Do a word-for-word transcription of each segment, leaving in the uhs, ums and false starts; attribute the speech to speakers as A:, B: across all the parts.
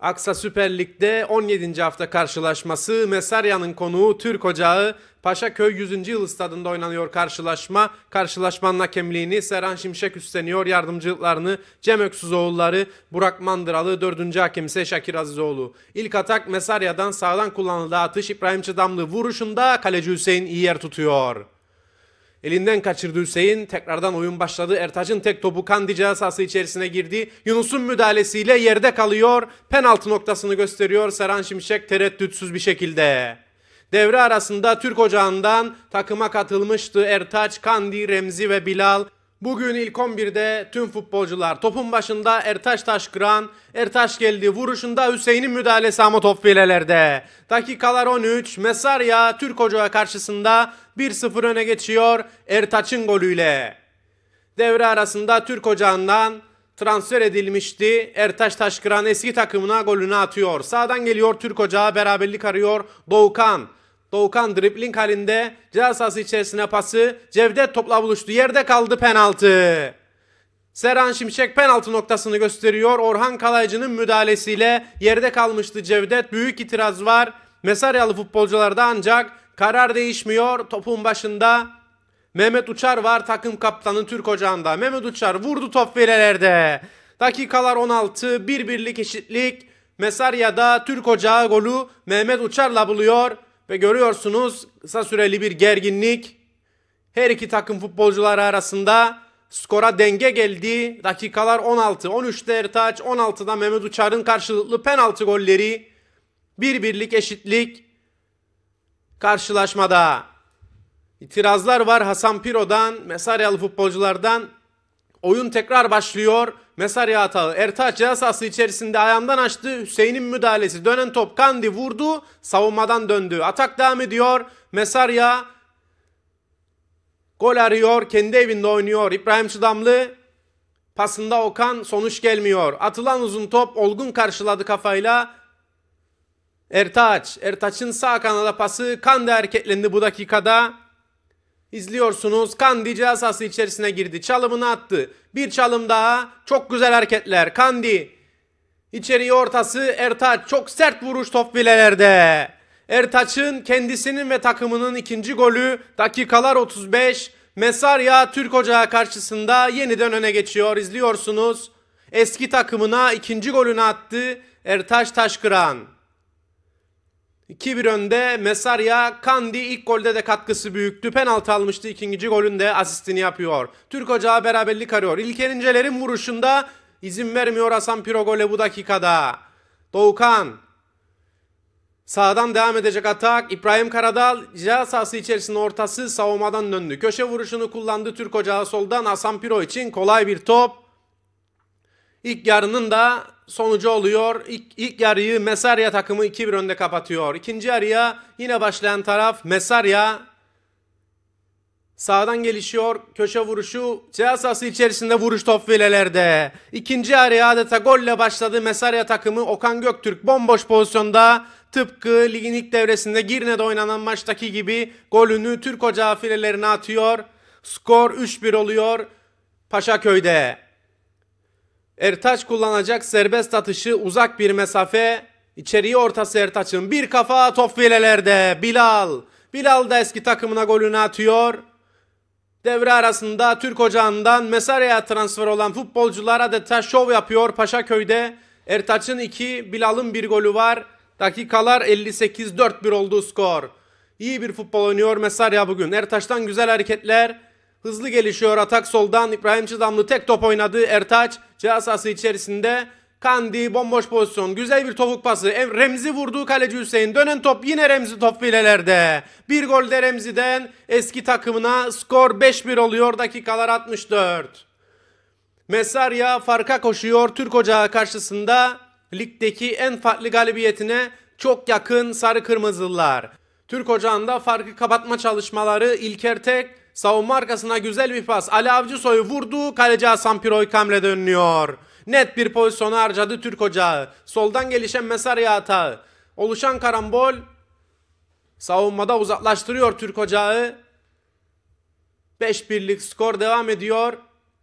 A: Aksa Süper Lig'de on yedinci hafta karşılaşması. Mesarya'nın konuğu Türk Ocağı. Paşaköy yüzüncü yıl stadında oynanıyor karşılaşma. Karşılaşmanın hakemliğini Serhan Şimşek üstleniyor. Yardımcılıklarını Cem Öksüzoğulları, Burak Mandıralı, dördüncü hakem ise Şakir Azizoğlu. İlk atak Mesarya'dan sağdan kullanıldı atış. İbrahim Çıdamlı vuruşunda kaleci Hüseyin iyi yer tutuyor. Elinden kaçırdı Hüseyin. Tekrardan oyun başladı. Ertaç'ın tek topu Kandi ceza sahası içerisine girdi. Yunus'un müdahalesiyle yerde kalıyor. Penaltı noktasını gösteriyor Serhan Şimşek tereddütsüz bir şekilde. Devre arasında Türk Ocağı'ndan takıma katılmıştı Ertaç, Kandi, Remzi ve Bilal. Bugün ilk on birde tüm futbolcular topun başında. Ertaç Taşkıran. Ertaç geldi vuruşunda, Hüseyin'in müdahalesi ama top filelerde. Dakikalar on üç. Mesarya Türk Ocağı karşısında bir sıfır öne geçiyor Ertaç'ın golüyle. Devre arasında Türk Ocağı'ndan transfer edilmişti. Ertaç Taşkıran eski takımına golünü atıyor. Sağdan geliyor Türk Ocağı, beraberlik arıyor Doğukan. Doğukan dribling halinde ceza sahası içerisine pası. Cevdet topla buluştu. Yerde kaldı, penaltı. Serhan Şimşek penaltı noktasını gösteriyor. Orhan Kalaycı'nın müdahalesiyle yerde kalmıştı Cevdet. Büyük itiraz var Mesaryalı futbolcularda, ancak karar değişmiyor. Topun başında Mehmet Uçar var, takım kaptanı Türk Ocağı'nda. Mehmet Uçar vurdu, top filelerde. Dakikalar on altı. bir birlik eşitlik. Mesarya'da Türk Ocağı golü Mehmet Uçar'la buluyor. Ve görüyorsunuz kısa süreli bir gerginlik her iki takım futbolcuları arasında. Skora denge geldi. Dakikalar on altı. on üçte Ertaç, on altıda Mehmet Uçar'ın karşılıklı penaltı golleri. bir birlik eşitlik karşılaşmada. İtirazlar var Hasan Piro'dan, Mesaryalı futbolculardan. Oyun tekrar başlıyor. Mesarya hatalı. Ertaç ceza sahası içerisinde ayağından açtı. Hüseyin'in müdahalesi. Dönen top Kandi vurdu. Savunmadan döndü. Atak devam ediyor. Mesarya gol arıyor. Kendi evinde oynuyor. İbrahim Çıdamlı pasında Okan, sonuç gelmiyor. Atılan uzun top Olgun karşıladı kafayla. Ertaç. Ertaç'ın sağ kanada pası. Kandi hareketlendi bu dakikada. İzliyorsunuz. Kandi ceza sahası içerisine girdi. Çalımını attı. Bir çalım daha. Çok güzel hareketler. Kandi. İçeriye ortası. Ertaç. Çok sert vuruş top filelerde. Ertaç'ın kendisinin ve takımının ikinci golü. Dakikalar otuz beş. Mesarya Türk Ocağı karşısında yeniden öne geçiyor. İzliyorsunuz. Eski takımına ikinci golünü attı Ertaç Taşkıran. iki bir önde Mesarya. Kandi ilk golde de katkısı büyüktü. Penaltı almıştı. İkinci golün de asistini yapıyor. Türk Ocağı beraberlik arıyor. İlker İnceler'in vuruşunda izin vermiyor Hasan Piro gole bu dakikada. Doğukan. Sağdan devam edecek atak. İbrahim Karadal ceza sahası içerisinde ortası, savunmadan döndü. Köşe vuruşunu kullandı Türk Ocağı soldan. Hasan Piro için kolay bir top. İlk yarının da sonucu oluyor. İlk, ilk yarıyı Mesarya takımı iki bir önde kapatıyor. İkinci yarıya yine başlayan taraf Mesarya. Sağdan gelişiyor. Köşe vuruşu. Ceza sahası içerisinde vuruş top filelerde. İkinci yarıya adeta golle başladı Mesarya takımı. Okan Göktürk bomboş pozisyonda. Tıpkı ligin ilk devresinde Girne'de oynanan maçtaki gibi golünü Türk Ocağı filelerine atıyor. Skor üç bir oluyor Paşaköy'de. Ertaç kullanacak serbest atışı, uzak bir mesafe. İçeriye ortası Ertaç'ın, bir kafa top filelerde. Bilal. Bilal da eski takımına golünü atıyor. Devre arasında Türk Ocağı'ndan Mesarya'ya transfer olan futbolcular adeta şov yapıyor Paşaköy'de. Ertaç'ın iki, Bilal'ın bir golü var. Dakikalar elli sekiz. dört bir oldu skor. İyi bir futbol oynuyor Mesarya bugün. Ertaç'tan güzel hareketler. Hızlı gelişiyor atak soldan. İbrahim Çıdamlı tek top oynadı. Ertaç ceza sahası içerisinde. Kandi bomboş pozisyon. Güzel bir topuk pası. Remzi vurdu, kaleci Hüseyin. Dönen top yine Remzi, top filelerde. Bir gol de Remzi'den eski takımına. Skor beş bir oluyor. Dakikalar altmış dört. Mesarya farka koşuyor Türk Ocağı karşısında. Ligdeki en farklı galibiyetine çok yakın sarı kırmızılar. Türk Ocağı'nda farkı kapatma çalışmaları. İlker Tek savunma arkasına güzel bir pas. Ali Avcısoy vurdu. Kaleci Hasan Piro hamle dönüyor. Net bir pozisyonu harcadı Türk Ocağı. Soldan gelişen Mesarya hatağı. Oluşan karambol savunmada uzaklaştırıyor Türk Ocağı. beş birlik skor devam ediyor.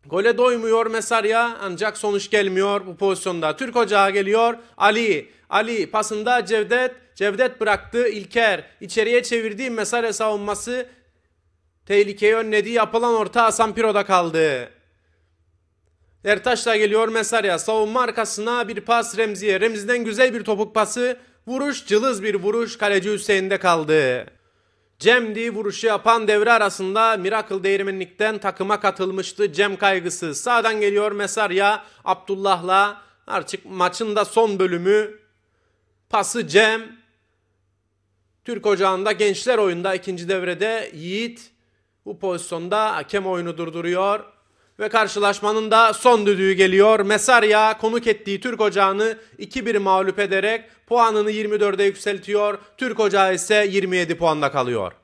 A: Gole doymuyor Mesarya ancak sonuç gelmiyor bu pozisyonda. Türk Ocağı geliyor. Ali. Ali pasında Cevdet. Cevdet bıraktı. İlker içeriye çevirdiği Mesarya savunması tehlikeyi önledi. Yapılan orta Hasan Piro'da kaldı. Ertaş'la geliyor Mesarya. Savunma arkasına bir pas Remzi'ye. Remzi'den güzel bir topuk pası. Vuruş cılız bir vuruş. Kaleci Hüseyin'de kaldı. Cem'di vuruşu yapan devre arasında Miracle Değirmenlik'ten takıma katılmıştı. Cem Kaygısı. Sağdan geliyor Mesarya. Abdullah'la artık maçın da son bölümü. Pası Cem. Türk Ocağı'nda gençler oyunda ikinci devrede Yiğit bu pozisyonda hakem oyunu durduruyor. Ve karşılaşmanın da son düdüğü geliyor. Mesarya konuk ettiği Türk Ocağı'nı iki bir mağlup ederek puanını yirmi dörde yükseltiyor. Türk Ocağı ise yirmi yedi puanda kalıyor.